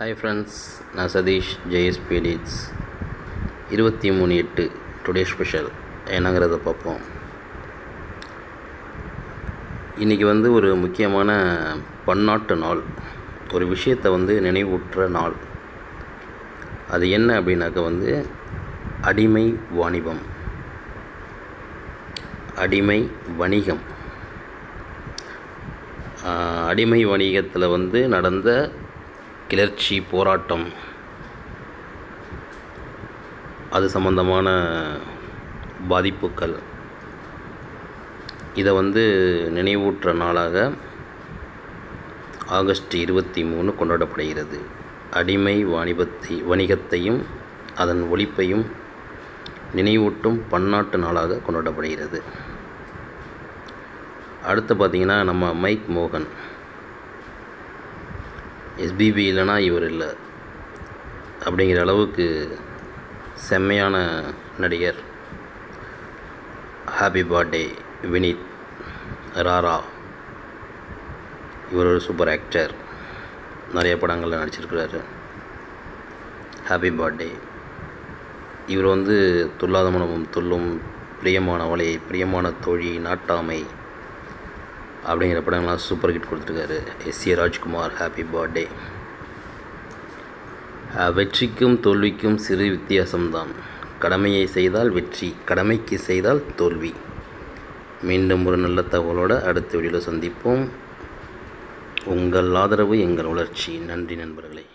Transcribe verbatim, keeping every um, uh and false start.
Hi friends, நான் Satish JSP editz. இருபத்தி மூணு எட்டு டுடே ஸ்பெஷல் என்னங்கிறத பார்ப்போம். இன்றைக்கி வந்து ஒரு முக்கியமான பன்னாட்டு நாள், ஒரு விஷயத்தை வந்து நினைவூட்டுற நாள். அது என்ன அப்படின்னாக்க வந்து அடிமை வாணிபம், அடிமை வணிகம். அடிமை வணிகத்தில் வந்து நடந்த கிளர்ச்சி போராட்டம், அது சம்பந்தமான பாதிப்புகள், இதை வந்து நினைவூட்டுற நாளாக ஆகஸ்ட் இருபத்தி மூணு கொண்டாடப்படுகிறது. அடிமை வாணிபத்தை வணிகத்தையும் அதன் ஒழிப்பையும் நினைவூட்டும் பன்னாட்டு நாளாக கொண்டாடப்படுகிறது. அடுத்து பார்த்திங்கன்னா, நம்ம மைக் மோகன், எஸ்பிபி இல்லைனா இவர் இல்லை அப்படிங்கிற அளவுக்கு செம்மையான நடிகர். Happy birthday Vineeth, Rara. இவர் ஒரு சூப்பர் ஆக்டர், நிறைய படங்களில் நடிச்சிருக்கிறாரு. Happy birthday. இவர் வந்து துல்லாத மனமும் துள்ளும், பிரியமானவளே, பிரியமான தோழி, நாட்டாமை அப்படிங்கிற படங்கள்லாம் சூப்பர் ஹிட் கொடுத்துருக்காரு. S A Rajkumar, happy birthday. வெற்றிக்கும் தோல்விக்கும் சிறு வித்தியாசம்தான். கடமையை செய்தால் வெற்றி, கடமைக்கு செய்தால் தோல்வி. மீண்டும் ஒரு நல்ல தகவலோடு அடுத்த வீடியோவில் சந்திப்போம். உங்கள் ஆதரவு எங்கள் வளர்ச்சி. நன்றி நண்பர்களே.